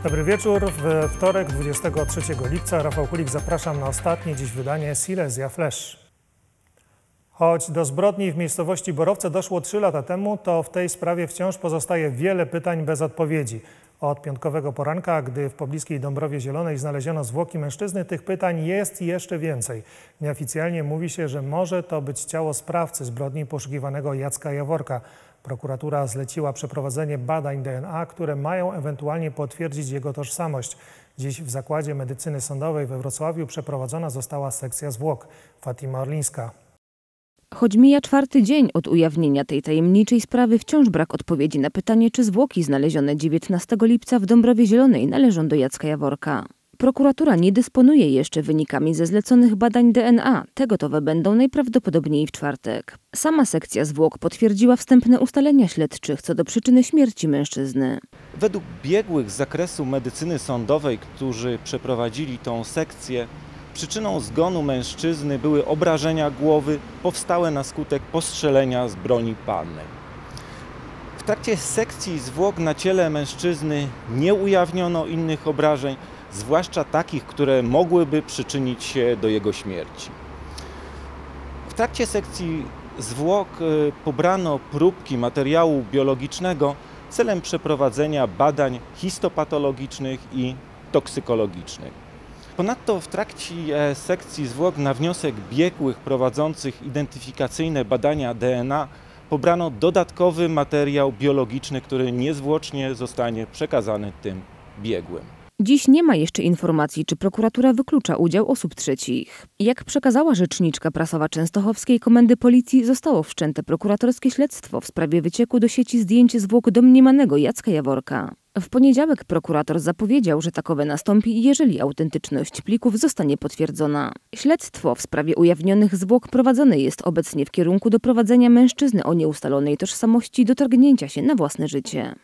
Dobry wieczór. We wtorek 23 lipca Rafał Kulik, zapraszam na ostatnie dziś wydanie Silesia Flash. Choć do zbrodni w miejscowości Borowce doszło 3 lata temu, to w tej sprawie wciąż pozostaje wiele pytań bez odpowiedzi. Od piątkowego poranka, gdy w pobliskiej Dąbrowie Zielonej znaleziono zwłoki mężczyzny, tych pytań jest jeszcze więcej. Nieoficjalnie mówi się, że może to być ciało sprawcy zbrodni poszukiwanego Jacka Jaworka. Prokuratura zleciła przeprowadzenie badań DNA, które mają ewentualnie potwierdzić jego tożsamość. Dziś w Zakładzie Medycyny Sądowej we Wrocławiu przeprowadzona została sekcja zwłok. Fatima Orlińska. Choć mija 4. dzień od ujawnienia tej tajemniczej sprawy, wciąż brak odpowiedzi na pytanie, czy zwłoki znalezione 19 lipca w Dąbrowie Zielonej należą do Jacka Jaworka. Prokuratura nie dysponuje jeszcze wynikami ze zleconych badań DNA. Te gotowe będą najprawdopodobniej w czwartek. Sama sekcja zwłok potwierdziła wstępne ustalenia śledczych co do przyczyny śmierci mężczyzny. Według biegłych z zakresu medycyny sądowej, którzy przeprowadzili tą sekcję, przyczyną zgonu mężczyzny były obrażenia głowy powstałe na skutek postrzelenia z broni palnej. W trakcie sekcji zwłok na ciele mężczyzny nie ujawniono innych obrażeń, zwłaszcza takich, które mogłyby przyczynić się do jego śmierci. W trakcie sekcji zwłok pobrano próbki materiału biologicznego celem przeprowadzenia badań histopatologicznych i toksykologicznych. Ponadto w trakcie sekcji zwłok na wniosek biegłych prowadzących identyfikacyjne badania DNA pobrano dodatkowy materiał biologiczny, który niezwłocznie zostanie przekazany tym biegłym. Dziś nie ma jeszcze informacji, czy prokuratura wyklucza udział osób trzecich. Jak przekazała rzeczniczka prasowa Częstochowskiej Komendy Policji, zostało wszczęte prokuratorskie śledztwo w sprawie wycieku do sieci zdjęć zwłok domniemanego Jacka Jaworka. W poniedziałek prokurator zapowiedział, że takowe nastąpi, jeżeli autentyczność plików zostanie potwierdzona. Śledztwo w sprawie ujawnionych zwłok prowadzone jest obecnie w kierunku doprowadzenia mężczyzny o nieustalonej tożsamości do targnięcia się na własne życie.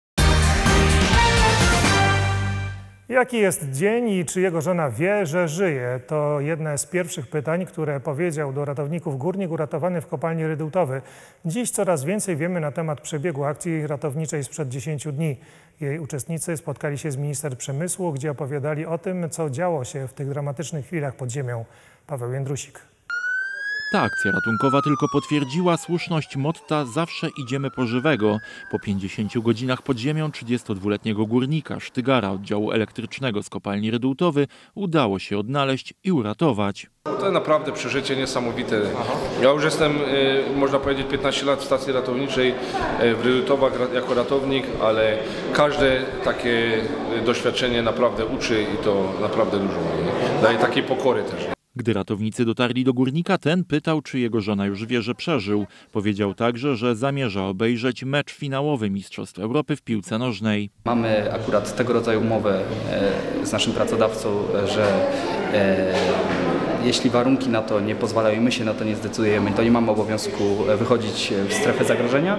Jaki jest dzień i czy jego żona wie, że żyje? To jedne z pierwszych pytań, które powiedział do ratowników górnik uratowany w kopalni Rydułtowy. Dziś coraz więcej wiemy na temat przebiegu akcji ratowniczej sprzed 10 dni. Jej uczestnicy spotkali się z minister przemysłu, gdzie opowiadali o tym, co działo się w tych dramatycznych chwilach pod ziemią. Paweł Jędrusik. Ta akcja ratunkowa tylko potwierdziła słuszność motta „Zawsze idziemy po żywego”. Po 50 godzinach pod ziemią 32-letniego górnika Sztygara oddziału elektrycznego z kopalni Rydułtowy udało się odnaleźć i uratować. To naprawdę przeżycie niesamowite. Ja już jestem, można powiedzieć, 15 lat w stacji ratowniczej w Rydułtowach jako ratownik, ale każde takie doświadczenie naprawdę uczy i to naprawdę dużo. Daje takiej pokory też. Gdy ratownicy dotarli do górnika, ten pytał, czy jego żona już wie, że przeżył. Powiedział także, że zamierza obejrzeć mecz finałowy Mistrzostw Europy w piłce nożnej. Mamy akurat tego rodzaju umowę z naszym pracodawcą, że jeśli warunki na to nie pozwalają i my się na to nie zdecydujemy, to nie mamy obowiązku wychodzić w strefę zagrożenia.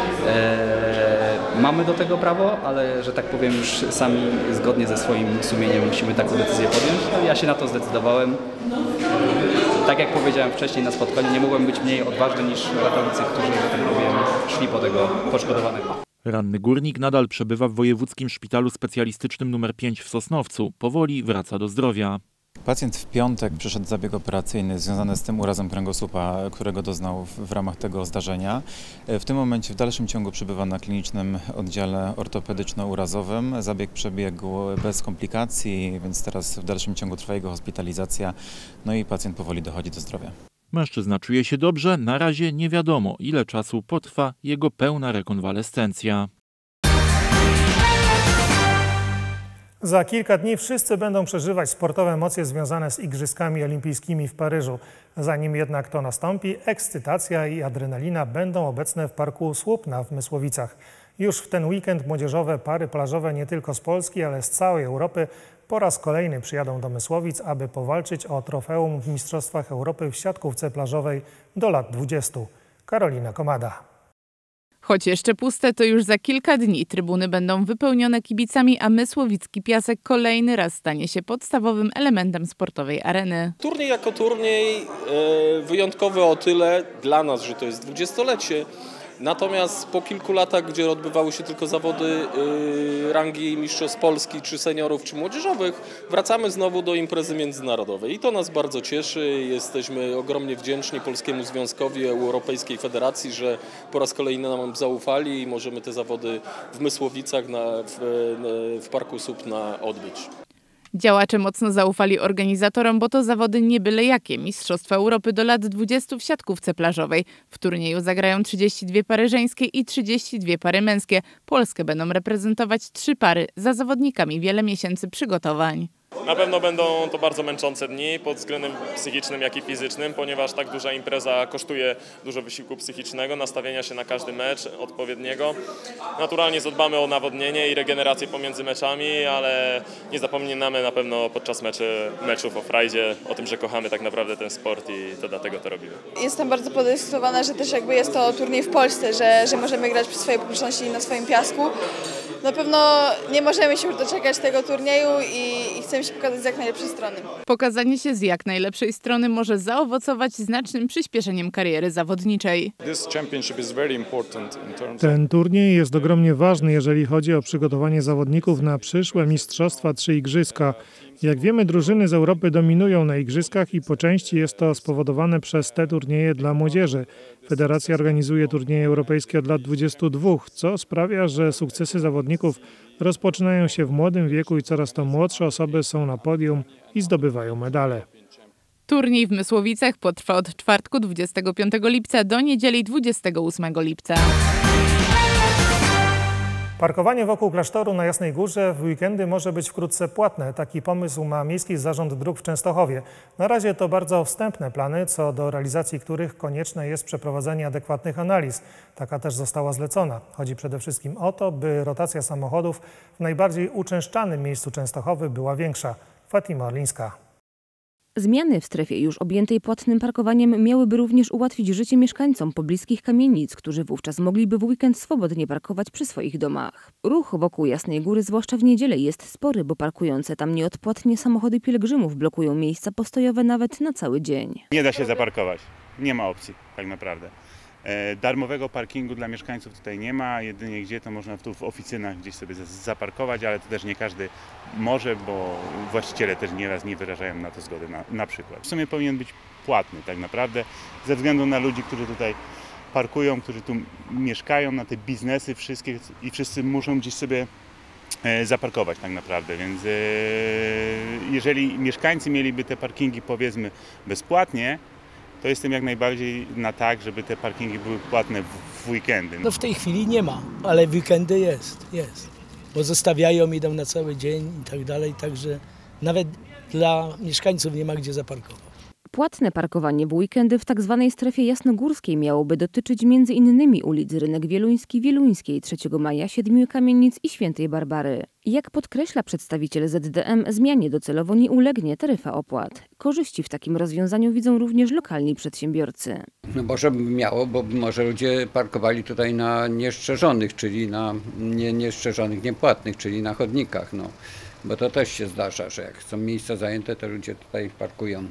Mamy do tego prawo, ale że tak powiem już sami zgodnie ze swoim sumieniem musimy taką decyzję podjąć. No, ja się na to zdecydowałem. Tak jak powiedziałem wcześniej na spotkaniu, nie mogłem być mniej odważny niż ratownicy, którzy, że tak powiem, szli po tego poszkodowanego. Ranny górnik nadal przebywa w Wojewódzkim Szpitalu Specjalistycznym nr 5 w Sosnowcu. Powoli wraca do zdrowia. Pacjent w piątek przeszedł zabieg operacyjny związany z tym urazem kręgosłupa, którego doznał w ramach tego zdarzenia. W tym momencie w dalszym ciągu przebywa na klinicznym oddziale ortopedyczno-urazowym. Zabieg przebiegł bez komplikacji, więc teraz w dalszym ciągu trwa jego hospitalizacja, no i pacjent powoli dochodzi do zdrowia. Mężczyzna czuje się dobrze, na razie nie wiadomo, ile czasu potrwa jego pełna rekonwalescencja. Za kilka dni wszyscy będą przeżywać sportowe emocje związane z Igrzyskami Olimpijskimi w Paryżu. Zanim jednak to nastąpi, ekscytacja i adrenalina będą obecne w parku Słupna w Mysłowicach. Już w ten weekend młodzieżowe pary plażowe nie tylko z Polski, ale z całej Europy po raz kolejny przyjadą do Mysłowic, aby powalczyć o trofeum w Mistrzostwach Europy w siatkówce plażowej do lat 20. Karolina Komada. Choć jeszcze puste, to już za kilka dni trybuny będą wypełnione kibicami, a mysłowicki piasek kolejny raz stanie się podstawowym elementem sportowej areny. Turniej jako turniej wyjątkowy o tyle dla nas, że to jest 20-lecie, Natomiast po kilku latach, gdzie odbywały się tylko zawody rangi mistrzostw Polski, czy seniorów, czy młodzieżowych, wracamy znowu do imprezy międzynarodowej. I to nas bardzo cieszy. Jesteśmy ogromnie wdzięczni Polskiemu Związkowi, Europejskiej Federacji, że po raz kolejny nam zaufali i możemy te zawody w Mysłowicach w Parku Supna odbyć. Działacze mocno zaufali organizatorom, bo to zawody nie byle jakie. Mistrzostwa Europy do lat 20 w siatkówce plażowej. W turnieju zagrają 32 pary żeńskie i 32 pary męskie. Polskę będą reprezentować 3 pary. Za zawodnikami wiele miesięcy przygotowań. Na pewno będą to bardzo męczące dni pod względem psychicznym, jak i fizycznym, ponieważ tak duża impreza kosztuje dużo wysiłku psychicznego, nastawienia się na każdy mecz odpowiedniego. Naturalnie zadbamy o nawodnienie i regenerację pomiędzy meczami, ale nie zapominamy na pewno podczas meczów o frajdzie, o tym, że kochamy tak naprawdę ten sport i to dlatego to robimy. Jestem bardzo podekscytowana, że też jakby jest to turniej w Polsce, że możemy grać przy swojej publiczności i na swoim piasku. Na pewno nie możemy się już doczekać tego turnieju i chcemy się pokazać z jak najlepszej strony. Pokazanie się z jak najlepszej strony może zaowocować znacznym przyspieszeniem kariery zawodniczej. Ten turniej jest ogromnie ważny, jeżeli chodzi o przygotowanie zawodników na przyszłe mistrzostwa czy igrzyska. Jak wiemy, drużyny z Europy dominują na igrzyskach i po części jest to spowodowane przez te turnieje dla młodzieży. Federacja organizuje turnieje europejskie od lat 22, co sprawia, że sukcesy zawodników rozpoczynają się w młodym wieku i coraz to młodsze osoby są na podium i zdobywają medale. Turniej w Mysłowicach potrwa od czwartku 25 lipca do niedzieli 28 lipca. Parkowanie wokół klasztoru na Jasnej Górze w weekendy może być wkrótce płatne. Taki pomysł ma Miejski Zarząd Dróg w Częstochowie. Na razie to bardzo wstępne plany, co do realizacji których konieczne jest przeprowadzenie adekwatnych analiz. Taka też została zlecona. Chodzi przede wszystkim o to, by rotacja samochodów w najbardziej uczęszczanym miejscu Częstochowy była większa. Fatima Orlińska. Zmiany w strefie już objętej płatnym parkowaniem miałyby również ułatwić życie mieszkańcom pobliskich kamienic, którzy wówczas mogliby w weekend swobodnie parkować przy swoich domach. Ruch wokół Jasnej Góry, zwłaszcza w niedzielę, jest spory, bo parkujące tam nieodpłatnie samochody pielgrzymów blokują miejsca postojowe nawet na cały dzień. Nie da się zaparkować, nie ma opcji tak naprawdę. Darmowego parkingu dla mieszkańców tutaj nie ma, jedynie gdzie to można tu w oficynach gdzieś sobie zaparkować, ale to też nie każdy może, bo właściciele też nieraz nie wyrażają na to zgody na przykład. W sumie powinien być płatny tak naprawdę, ze względu na ludzi, którzy tutaj parkują, którzy tu mieszkają, na te biznesy wszystkie i wszyscy muszą gdzieś sobie zaparkować tak naprawdę, więc jeżeli mieszkańcy mieliby te parkingi powiedzmy bezpłatnie, to jestem jak najbardziej na tak, żeby te parkingi były płatne w weekendy. No w tej chwili nie ma, ale w weekendy jest. Bo zostawiają, idą na cały dzień i tak dalej, także nawet dla mieszkańców nie ma gdzie zaparkować. Płatne parkowanie w weekendy w tzw. strefie jasnogórskiej miałoby dotyczyć m.in. ulic Rynek Wieluński, Wieluńskiej, 3 Maja, Siedmiu Kamienic i Świętej Barbary. Jak podkreśla przedstawiciel ZDM, zmianie docelowo nie ulegnie taryfa opłat. Korzyści w takim rozwiązaniu widzą również lokalni przedsiębiorcy. No może by miało, bo może ludzie parkowali tutaj na nieszczerzonych, czyli na nieszczerzonych, niepłatnych, czyli na chodnikach. No. Bo to też się zdarza, że jak są miejsca zajęte, to ludzie tutaj parkują.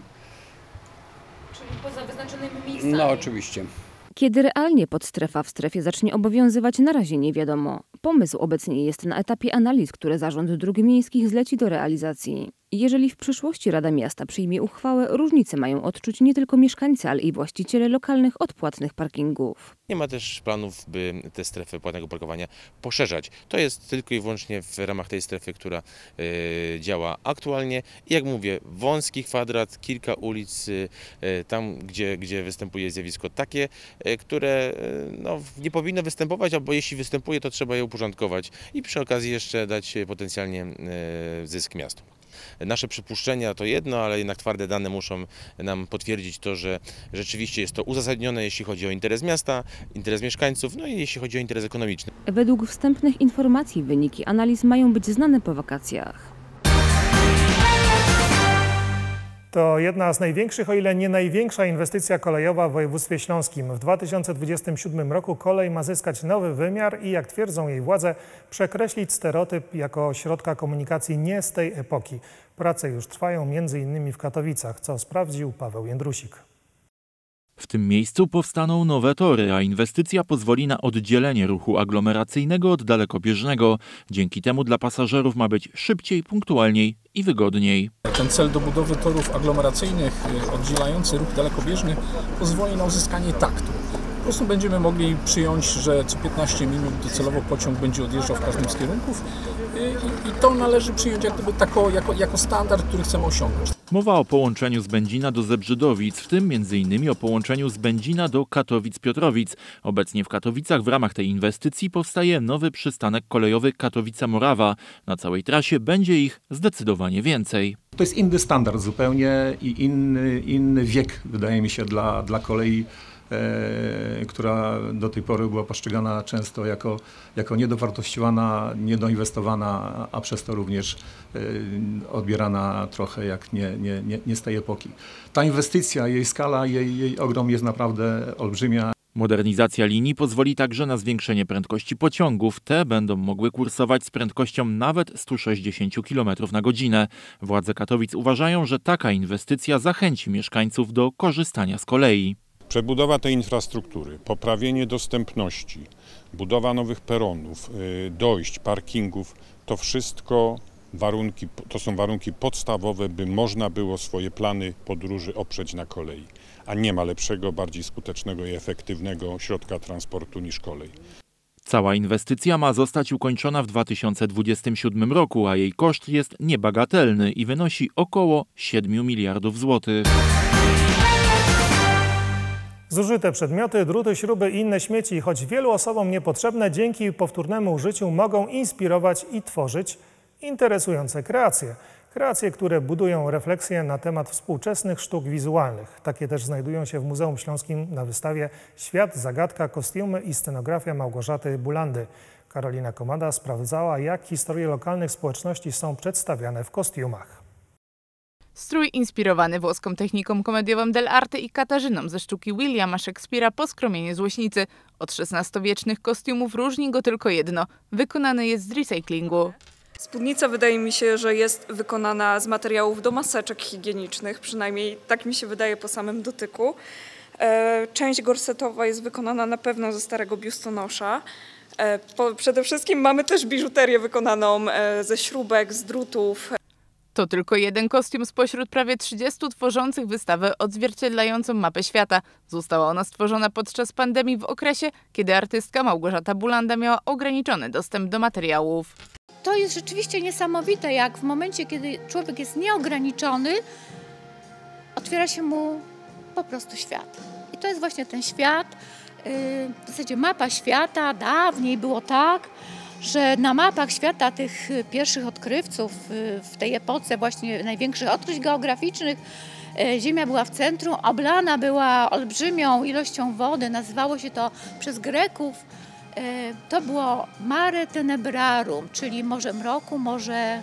Czyli poza wyznaczonymi miejscami? No oczywiście. Kiedy realnie podstrefa w strefie zacznie obowiązywać, na razie nie wiadomo. Pomysł obecnie jest na etapie analiz, które Zarząd Dróg Miejskich zleci do realizacji. Jeżeli w przyszłości Rada Miasta przyjmie uchwałę, różnice mają odczuć nie tylko mieszkańcy, ale i właściciele lokalnych odpłatnych parkingów. Nie ma też planów, by te strefy płatnego parkowania poszerzać. To jest tylko i wyłącznie w ramach tej strefy, która działa aktualnie. I jak mówię, wąski kwadrat, kilka ulic, tam gdzie występuje zjawisko takie, które nie powinno występować, albo jeśli występuje, to trzeba je uporządkować i przy okazji jeszcze dać potencjalnie zysk miastu. Nasze przypuszczenia to jedno, ale jednak twarde dane muszą nam potwierdzić to, że rzeczywiście jest to uzasadnione, jeśli chodzi o interes miasta, interes mieszkańców, no i jeśli chodzi o interes ekonomiczny. Według wstępnych informacji wyniki analiz mają być znane po wakacjach. To jedna z największych, o ile nie największa inwestycja kolejowa w województwie śląskim. W 2027 roku kolej ma zyskać nowy wymiar i, jak twierdzą jej władze, przekreślić stereotyp jako środka komunikacji nie z tej epoki. Prace już trwają m.in. w Katowicach, co sprawdził Paweł Jędrusik. W tym miejscu powstaną nowe tory, a inwestycja pozwoli na oddzielenie ruchu aglomeracyjnego od dalekobieżnego. Dzięki temu dla pasażerów ma być szybciej, punktualniej i wygodniej. Ten cel dobudowy torów aglomeracyjnych oddzielający ruch dalekobieżny pozwoli na uzyskanie taktu. Po prostu będziemy mogli przyjąć, że co 15 minut docelowo pociąg będzie odjeżdżał w każdym z kierunków i to należy przyjąć jak gdyby jako standard, który chcemy osiągnąć. Mowa o połączeniu z Będzina do Zebrzydowic, w tym m.in. o połączeniu z Będzina do Katowic-Piotrowic. Obecnie w Katowicach w ramach tej inwestycji powstaje nowy przystanek kolejowy Katowice-Morawa. Na całej trasie będzie ich zdecydowanie więcej. To jest inny standard zupełnie i inny wiek, wydaje mi się, dla kolei, która do tej pory była postrzegana często jako niedowartościowana, niedoinwestowana, a przez to również odbierana trochę jak nie z tej epoki. Ta inwestycja, jej skala, jej ogrom jest naprawdę olbrzymia. Modernizacja linii pozwoli także na zwiększenie prędkości pociągów. Te będą mogły kursować z prędkością nawet 160 km na godzinę. Władze Katowic uważają, że taka inwestycja zachęci mieszkańców do korzystania z kolei. Przebudowa tej infrastruktury, poprawienie dostępności, budowa nowych peronów, dojść, parkingów, to wszystko to są warunki podstawowe, by można było swoje plany podróży oprzeć na kolei. A nie ma lepszego, bardziej skutecznego i efektywnego środka transportu niż kolej. Cała inwestycja ma zostać ukończona w 2027 roku, a jej koszt jest niebagatelny i wynosi około 7 miliardów złotych. Zużyte przedmioty, druty, śruby i inne śmieci, choć wielu osobom niepotrzebne, dzięki powtórnemu użyciu mogą inspirować i tworzyć interesujące kreacje. Kreacje, które budują refleksję na temat współczesnych sztuk wizualnych. Takie też znajdują się w Muzeum Śląskim na wystawie Świat, zagadka, kostiumy i scenografia Małgorzaty Bulandy. Karolina Komada sprawdzała, jak historie lokalnych społeczności są przedstawiane w kostiumach. Strój inspirowany włoską techniką komediową dell'arte i Katarzyną ze sztuki Williama Shakespeare'a Poskromienie złośnicy. Od XVI-wiecznych kostiumów różni go tylko jedno – wykonany jest z recyklingu. Spódnica wydaje mi się, że jest wykonana z materiałów do maseczek higienicznych, przynajmniej tak mi się wydaje po samym dotyku. Część gorsetowa jest wykonana na pewno ze starego biustonosza. Przede wszystkim mamy też biżuterię wykonaną ze śrubek, z drutów. To tylko jeden kostium spośród prawie 30 tworzących wystawę odzwierciedlającą mapę świata. Została ona stworzona podczas pandemii w okresie, kiedy artystka Małgorzata Bulanda miała ograniczony dostęp do materiałów. To jest rzeczywiście niesamowite, jak w momencie, kiedy człowiek jest nieograniczony, otwiera się mu po prostu świat. I to jest właśnie ten świat, w zasadzie mapa świata. Dawniej było tak, że na mapach świata tych pierwszych odkrywców w tej epoce właśnie największych odkryć geograficznych Ziemia była w centrum, oblana była olbrzymią ilością wody, nazywało się to przez Greków, to było Mare Tenebrarum, czyli morze mroku, morze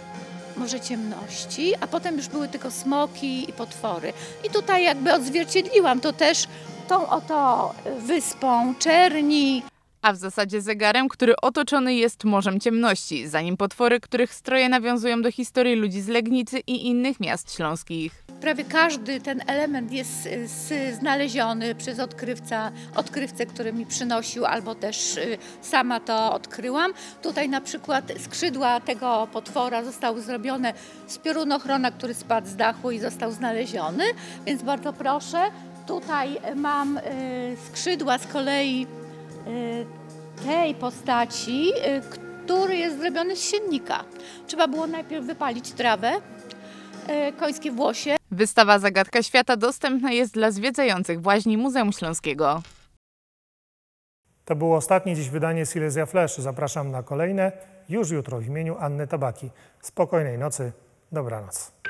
ciemności, a potem już były tylko smoki i potwory. I tutaj jakby odzwierciedliłam to też tą oto wyspą Czerni. A w zasadzie zegarem, który otoczony jest morzem ciemności, zanim potwory, których stroje nawiązują do historii ludzi z Legnicy i innych miast śląskich. Prawie każdy ten element jest znaleziony przez odkrywcę, który mi przynosił, albo też sama to odkryłam. Tutaj na przykład skrzydła tego potwora zostały zrobione z piorunochrona, który spadł z dachu i został znaleziony, więc bardzo proszę. Tutaj mam skrzydła z kolei tej postaci, który jest zrobiony z siennika. Trzeba było najpierw wypalić trawę, końskie włosie. Wystawa Zagadka Świata dostępna jest dla zwiedzających właśnie Muzeum Śląskiego. To było ostatnie dziś wydanie Silesia Flash. Zapraszam na kolejne już jutro w imieniu Anny Tabaki. Spokojnej nocy, dobranoc.